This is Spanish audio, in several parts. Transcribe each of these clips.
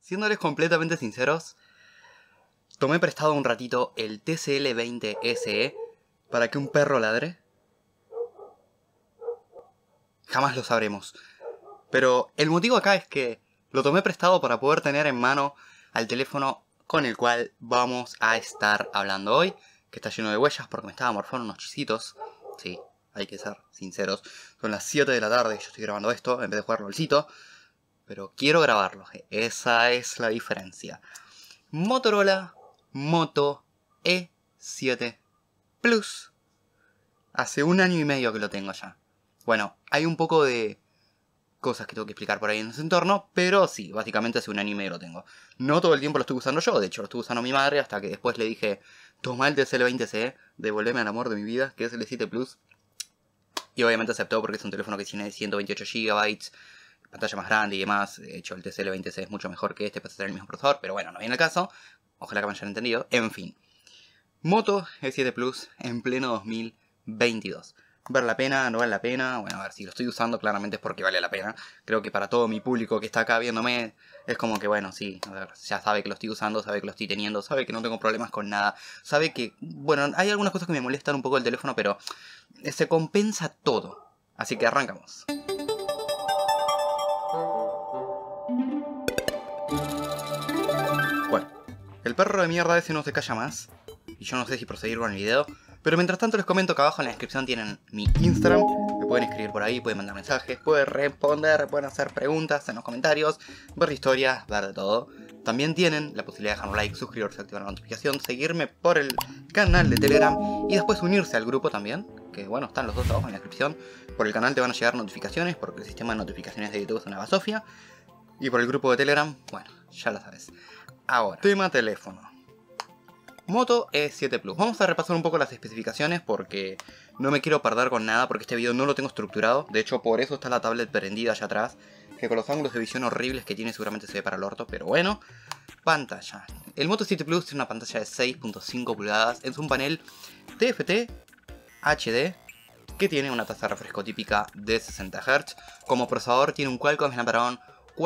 siéndoles completamente sinceros, tomé prestado un ratito el TCL20 SE para que un perro ladre. Jamás lo sabremos. Pero el motivo acá es que lo tomé prestado para poder tener en mano al teléfono con el cual vamos a estar hablando hoy, que está lleno de huellas porque me estaba morfando unos chisitos. Sí, hay que ser sinceros. Son las 7 de la tarde y yo estoy grabando esto en vez de jugar LOLcito. Pero quiero grabarlo, esa es la diferencia. Motorola Moto E7 Plus. Hace 1 año y medio que lo tengo ya. Bueno, hay un poco de cosas que tengo que explicar por ahí en ese entorno, pero sí, básicamente hace 1 año y medio lo tengo. No todo el tiempo lo estuve usando yo, de hecho lo estuve usando mi madre hasta que después le dije: toma el TCL20 SE, devolveme al amor de mi vida, que es el E7 Plus. Y obviamente aceptó porque es un teléfono que tiene 128 GB, pantalla más grande y demás. De hecho el TCL20 SE es mucho mejor que este para tener el mismo procesador, pero bueno, no viene el caso. Ojalá que me hayan entendido. En fin. Moto E7 Plus en pleno 2022. ¿Vale la pena? ¿No vale la pena? Bueno, a ver, si lo estoy usando claramente es porque vale la pena. Creo que para todo mi público que está acá viéndome es como que, bueno, sí, a ver, ya sabe que lo estoy usando, sabe que lo estoy teniendo, sabe que no tengo problemas con nada, sabe que, bueno, hay algunas cosas que me molestan un poco del teléfono, pero se compensa todo. Así que arrancamos. Bueno, el perro de mierda ese no se calla más, y yo no sé si proseguir con el video. Pero mientras tanto les comento que abajo en la descripción tienen mi Instagram. Me pueden escribir por ahí, pueden mandar mensajes, pueden responder, pueden hacer preguntas en los comentarios, ver historias, ver de todo. También tienen la posibilidad de dejar un like, suscribirse, activar la notificación, seguirme por el canal de Telegram y después unirse al grupo también, que bueno, están los dos abajo en la descripción. Por el canal te van a llegar notificaciones porque el sistema de notificaciones de YouTube es una basofia. Y por el grupo de Telegram, bueno, ya lo sabes. Ahora, tema teléfono. Moto E7 Plus. Vamos a repasar un poco las especificaciones porque no me quiero perder con nada porque este video no lo tengo estructurado. De hecho, por eso está la tablet prendida allá atrás, que con los ángulos de visión horribles que tiene seguramente se ve para el orto, pero bueno. Pantalla. El Moto E7 Plus tiene una pantalla de 6.5 pulgadas. Es un panel TFT HD que tiene una tasa de refresco típica de 60 Hz. Como procesador tiene un Qualcomm Snapdragon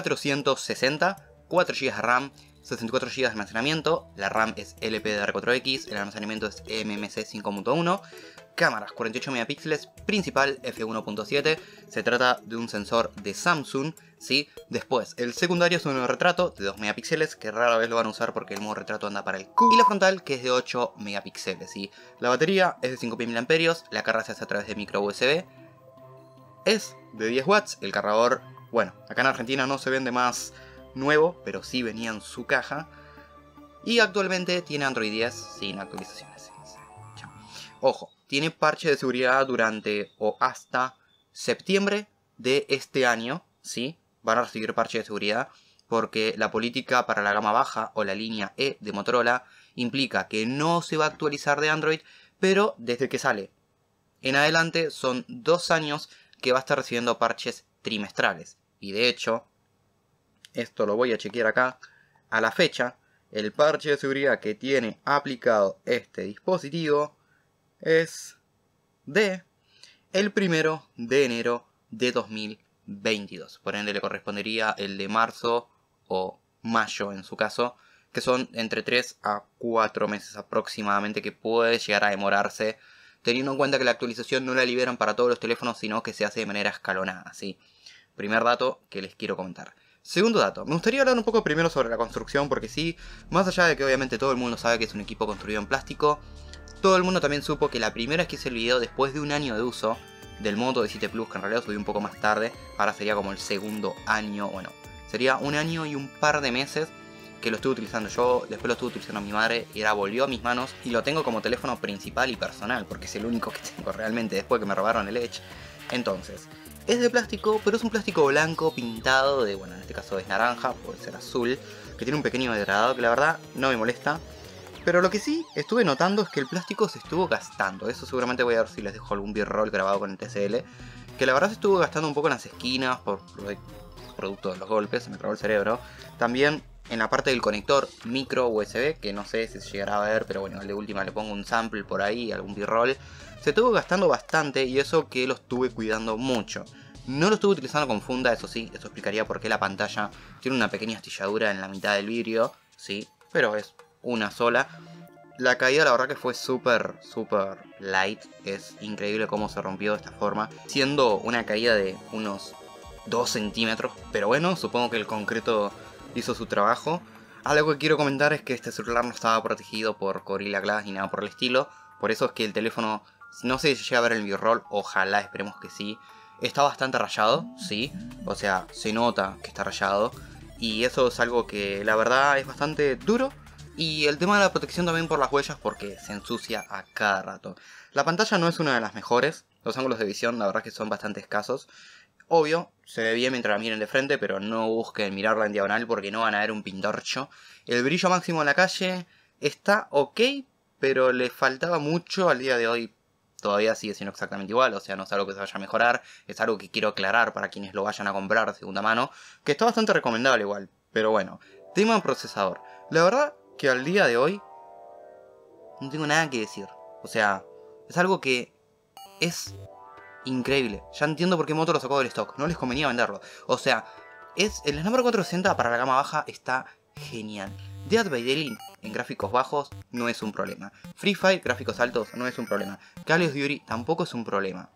460, 4 GB de RAM, 64 GB de almacenamiento, la RAM es LPDDR4X, el almacenamiento es eMMC 5.1, cámaras 48 megapíxeles, principal f1.7, se trata de un sensor de Samsung, ¿sí? Después, el secundario es un modo retrato de 2 megapíxeles, que rara vez lo van a usar porque el modo retrato anda para el culo, y la frontal que es de 8 megapíxeles, ¿sí? La batería es de 5000 mAh, la carga se hace a través de micro USB, es de 10 watts, el cargador, bueno, acá en Argentina no se vende más nuevo, pero sí venía en su caja. Y actualmente tiene Android 10 sin actualizaciones. Ojo, tiene parche de seguridad durante o hasta septiembre de este año, ¿sí? Van a recibir parche de seguridad porque la política para la gama baja o la línea E de Motorola implica que no se va a actualizar de Android, pero desde que sale en adelante son 2 años que va a estar recibiendo parches trimestrales. Y de hecho, esto lo voy a chequear acá, a la fecha, el parche de seguridad que tiene aplicado este dispositivo es de el 1 de enero de 2022. Por ende le correspondería el de marzo o mayo en su caso, que son entre 3 a 4 meses aproximadamente que puede llegar a demorarse, teniendo en cuenta que la actualización no la liberan para todos los teléfonos, sino que se hace de manera escalonada, ¿sí? Primer dato que les quiero comentar. Segundo dato, me gustaría hablar un poco primero sobre la construcción porque sí, más allá de que obviamente todo el mundo sabe que es un equipo construido en plástico, todo el mundo también supo que la primera vez que hice el video después de 1 año de uso del Moto E7 Plus, que en realidad subí un poco más tarde, ahora sería como el segundo año, bueno, sería 1 año y un par de meses que lo estuve utilizando yo, después lo estuve utilizando mi madre y ahora volvió a mis manos y lo tengo como teléfono principal y personal porque es el único que tengo realmente después que me robaron el Edge. Entonces, es de plástico, pero es un plástico blanco pintado de, bueno, en este caso es naranja, puede ser azul, que tiene un pequeño degradado que la verdad no me molesta. Pero lo que sí estuve notando es que el plástico se estuvo gastando. Eso seguramente voy a ver si les dejo algún b-roll grabado con el TCL. Que la verdad se estuvo gastando un poco en las esquinas por producto de los golpes, se me trabó el cerebro. También en la parte del conector micro USB, que no sé si se llegará a ver, pero bueno, de última le pongo un sample por ahí, algún b-roll. Se estuvo gastando bastante y eso que lo estuve cuidando mucho. No lo estuve utilizando con funda, eso sí, eso explicaría por qué la pantalla tiene una pequeña astilladura en la mitad del vidrio, sí, pero es una sola. La caída la verdad que fue súper light, es increíble cómo se rompió de esta forma, siendo una caída de unos 2 centímetros, pero bueno, supongo que el concreto hizo su trabajo. Algo que quiero comentar es que este celular no estaba protegido por Gorilla Glass ni nada por el estilo, por eso es que el teléfono, no sé si llega a ver el B-roll, ojalá, esperemos que sí. Está bastante rayado, sí, o sea, se nota que está rayado, y eso es algo que la verdad es bastante duro. Y el tema de la protección también por las huellas, porque se ensucia a cada rato. La pantalla no es una de las mejores, los ángulos de visión la verdad que son bastante escasos. Obvio, se ve bien mientras la miren de frente, pero no busquen mirarla en diagonal porque no van a ver un pintorcho. El brillo máximo en la calle está ok, pero le faltaba mucho. Al día de hoy todavía sigue siendo exactamente igual, o sea, no es algo que se vaya a mejorar, es algo que quiero aclarar para quienes lo vayan a comprar de segunda mano, que está bastante recomendable igual. Pero bueno, tema procesador. La verdad que al día de hoy no tengo nada que decir. O sea, es algo que es increíble. Ya entiendo por qué Moto lo sacó del stock. No les convenía venderlo. O sea, el Snapdragon 460 para la gama baja está genial. Dead by Daylight en gráficos bajos no es un problema. Free Fire, gráficos altos, no es un problema. Call of Duty tampoco es un problema.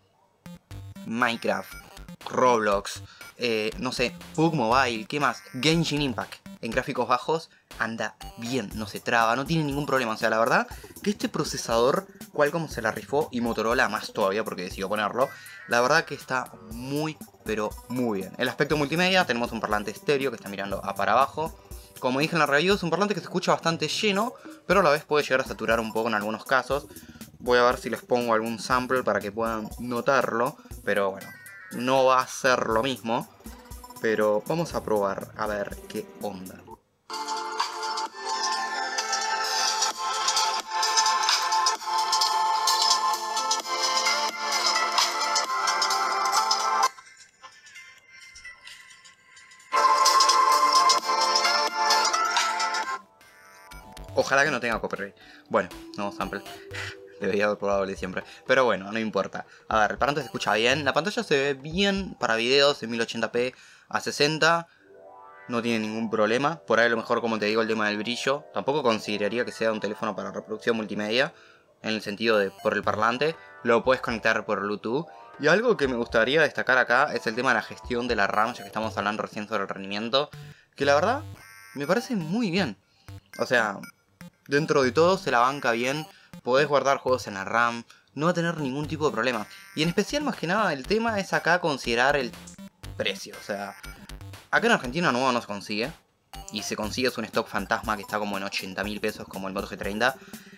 Minecraft, Roblox, no sé, PUBG Mobile, ¿qué más? Genshin Impact en gráficos bajos anda bien, no se traba, no tiene ningún problema. O sea, la verdad que este procesador, Qualcomm se la rifó y Motorola más todavía porque decidió ponerlo. La verdad que está muy, pero muy bien. El aspecto multimedia, tenemos un parlante estéreo que está mirando a para abajo. Como dije en la review, es un parlante que se escucha bastante lleno, pero a la vez puede llegar a saturar un poco en algunos casos. Voy a ver si les pongo algún sample para que puedan notarlo, pero bueno, no va a ser lo mismo. Pero vamos a probar a ver qué onda. Ojalá que no tenga copyright. Bueno, no sample. Debería haber probado el de siempre. Pero bueno, no importa. A ver, el parlante se escucha bien. La pantalla se ve bien para videos en 1080p a 60. No tiene ningún problema. Por ahí a lo mejor, como te digo, el tema del brillo. Tampoco consideraría que sea un teléfono para reproducción multimedia. En el sentido de por el parlante. Lo puedes conectar por Bluetooth. Y algo que me gustaría destacar acá es el tema de la gestión de la RAM. Ya que estamos hablando recién sobre el rendimiento. Que la verdad me parece muy bien. O sea, dentro de todo se la banca bien. Podés guardar juegos en la RAM. No va a tener ningún tipo de problema. Y en especial, más que nada, el tema es acá considerar el precio. O sea, acá en Argentina nuevo no se consigue. Y se consigue es un stock fantasma que está como en 80.000 pesos como el Moto G30.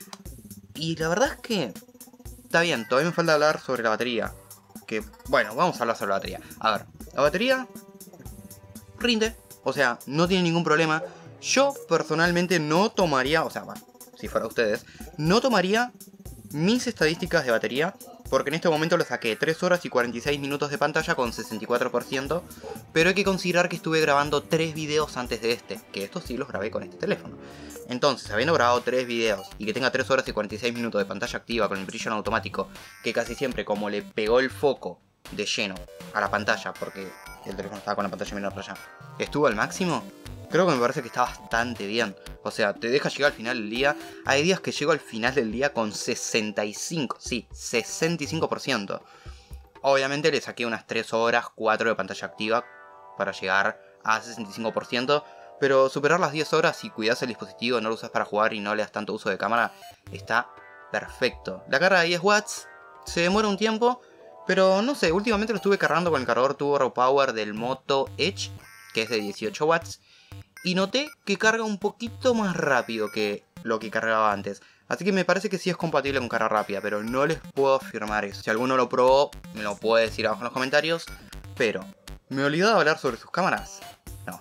Y la verdad es que está bien, todavía me falta hablar sobre la batería. Que, bueno, vamos a hablar sobre la batería. A ver, la batería rinde. O sea, no tiene ningún problema. Yo personalmente no tomaría, o sea, bueno, si fuera ustedes, no tomaría mis estadísticas de batería. Porque en este momento lo saqué 3 horas y 46 minutos de pantalla con 64%. Pero hay que considerar que estuve grabando 3 videos antes de este. Que estos sí los grabé con este teléfono. Entonces, habiendo grabado 3 videos y que tenga 3 horas y 46 minutos de pantalla activa con el brillo en automático. Que casi siempre como le pegó el foco de lleno a la pantalla. Porque el teléfono estaba con la pantalla menor allá. Estuvo al máximo. Creo que me parece que está bastante bien. O sea, te deja llegar al final del día. Hay días que llego al final del día con 65. Sí, 65%. Obviamente le saqué unas 3 horas, 4 de pantalla activa para llegar a 65%. Pero superar las 10 horas si cuidas el dispositivo, no lo usas para jugar y no le das tanto uso de cámara, está perfecto. La carga de 10 watts se demora un tiempo. Pero no sé, últimamente lo estuve cargando con el cargador Turbo Power del Moto Edge, que es de 18 watts. Y noté que carga un poquito más rápido que lo que cargaba antes. Así que me parece que sí es compatible con carga rápida, pero no les puedo afirmar eso. Si alguno lo probó, me lo puede decir abajo en los comentarios. Pero, ¿me olvidé de hablar sobre sus cámaras? No.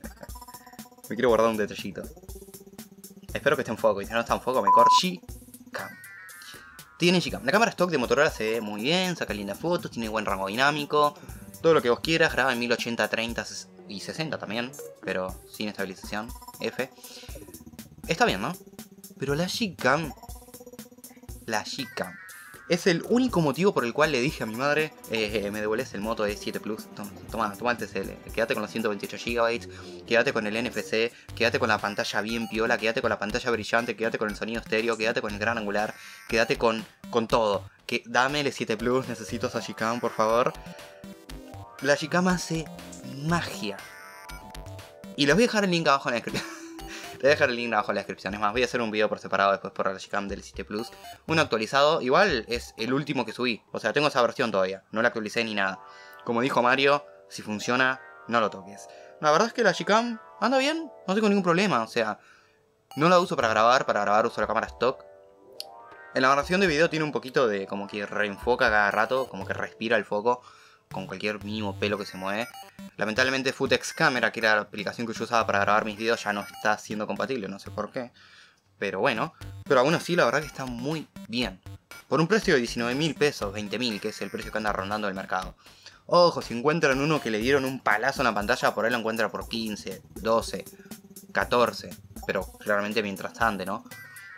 Me quiero guardar un detallito. Espero que esté en foco, y si no está en foco me corto. Gcam. Tiene Gcam. La cámara stock de Motorola se ve muy bien, saca lindas fotos, tiene buen rango dinámico. Todo lo que vos quieras, graba en 1080, 30 y 60 también, pero sin estabilización, F. Está bien, ¿no? Pero la Gcam Es el único motivo por el cual le dije a mi madre, me devolves el Moto E7 Plus, toma el TCL, quédate con los 128 GB, quédate con el NFC, quédate con la pantalla bien piola, quédate con la pantalla brillante, quédate con el sonido estéreo, quédate con el gran angular, quédate con todo. Dame el E7 Plus, necesito esa Gcam, por favor. La Gcam hace magia. Y les voy a dejar el link abajo en la descripción. Les voy a dejar el link abajo en la descripción. Es más, voy a hacer un video por separado después por la Gcam del E7 Plus. Uno actualizado. Igual es el último que subí. O sea, tengo esa versión todavía. No la actualicé ni nada. Como dijo Mario, si funciona, no lo toques. La verdad es que la Gcam anda bien. No tengo ningún problema. O sea, no la uso para grabar uso la cámara stock. En la grabación de video tiene un poquito de como que reenfoca cada rato. Como que respira el foco con cualquier mínimo pelo que se mueve. Lamentablemente Footex Camera, que era la aplicación que yo usaba para grabar mis videos, ya no está siendo compatible, no sé por qué. Pero bueno, pero aún así la verdad que está muy bien. Por un precio de 19.000 pesos, 20.000, que es el precio que anda rondando el mercado. Ojo, si encuentran uno que le dieron un palazo en la pantalla, por ahí lo encuentran por 15, 12, 14. Pero claramente mientras tanto, ¿no?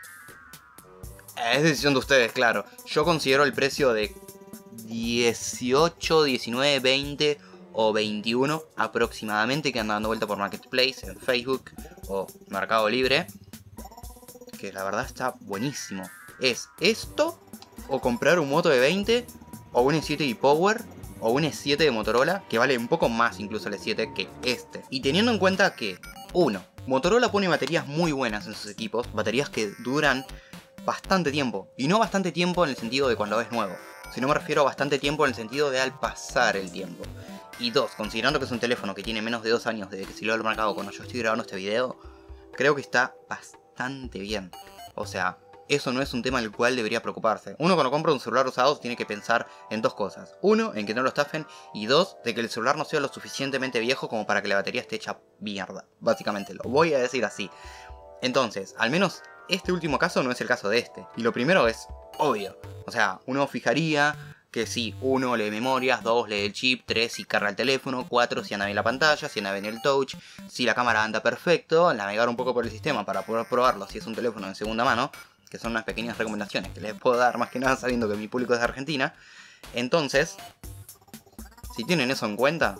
Es decisión de ustedes, claro. Yo considero el precio de 18, 19, 20 o 21 aproximadamente que andan dando vuelta por Marketplace, en Facebook o Mercado Libre, que la verdad está buenísimo. Es esto o comprar un Moto de 20 o un E7 ePower o un E7 de Motorola, que vale un poco más incluso el E7 que este. Y teniendo en cuenta que, 1, Motorola pone baterías muy buenas en sus equipos, baterías que duran bastante tiempo, y no bastante tiempo en el sentido de cuando es nuevo, sino me refiero a bastante tiempo en el sentido de al pasar el tiempo. Y 2, considerando que es un teléfono que tiene menos de 2 años desde que salió al mercado cuando yo estoy grabando este video, creo que está bastante bien. O sea, eso no es un tema del cual debería preocuparse. Uno, cuando compra un celular usado tiene que pensar en 2 cosas. 1, en que no lo estafen, y 2, de que el celular no sea lo suficientemente viejo como para que la batería esté hecha mierda. Básicamente, lo voy a decir así. Entonces, al menos este último caso no es el caso de este. Y lo primero es obvio. O sea, uno fijaría que si 1 lee memorias, 2 lee el chip, 3 si carga el teléfono, 4 si anda bien la pantalla, si anda bien el touch, si la cámara anda perfecto, navegar un poco por el sistema para poder probarlo si es un teléfono de segunda mano, que son unas pequeñas recomendaciones que les puedo dar más que nada sabiendo que mi público es de Argentina. Entonces, si tienen eso en cuenta,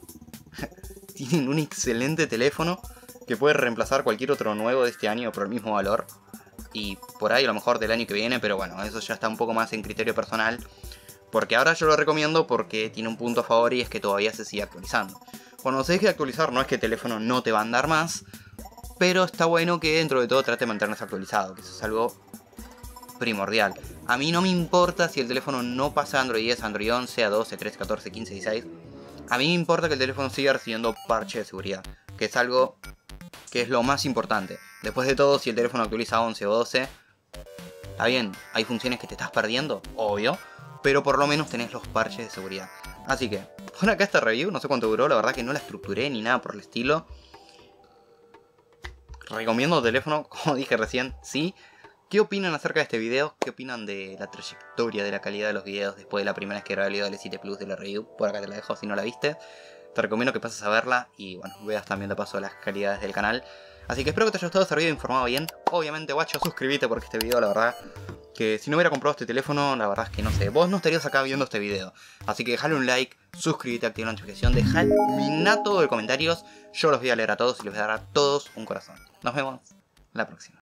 tienen un excelente teléfono que puede reemplazar cualquier otro nuevo de este año por el mismo valor. Y por ahí a lo mejor del año que viene, pero bueno, eso ya está un poco más en criterio personal. Porque ahora yo lo recomiendo porque tiene un punto a favor y es que todavía se sigue actualizando. Cuando se deje de actualizar no es que el teléfono no te va a andar más, pero está bueno que dentro de todo trate de mantenerse actualizado, que eso es algo primordial. A mí no me importa si el teléfono no pasa a Android 10, Android 11, a 12, 13, 14, 15, 16. A mí me importa que el teléfono siga recibiendo parche de seguridad, que es algo que es lo más importante. Después de todo, si el teléfono actualiza a 11 o 12, está bien, hay funciones que te estás perdiendo, obvio, pero por lo menos tenés los parches de seguridad. Así que, por acá esta review, no sé cuánto duró, la verdad que no la estructuré ni nada por el estilo. Recomiendo el teléfono, como dije recién, sí. ¿Qué opinan acerca de este video? ¿Qué opinan de la trayectoria, de la calidad de los videos después de la primera vez que grabé el video del E7 Plus de la review? Por acá te la dejo si no la viste. Te recomiendo que pases a verla y bueno, veas también de paso las calidades del canal. Así que espero que te haya gustado este video informado bien. Obviamente, guacho, suscríbete porque este video, la verdad, que si no hubiera comprado este teléfono, la verdad es que no sé, vos no estarías acá viendo este video. Así que dejale un like, suscríbete, activa la notificación, dejá todo en comentarios. Yo los voy a leer a todos y les voy a dar a todos un corazón. Nos vemos la próxima.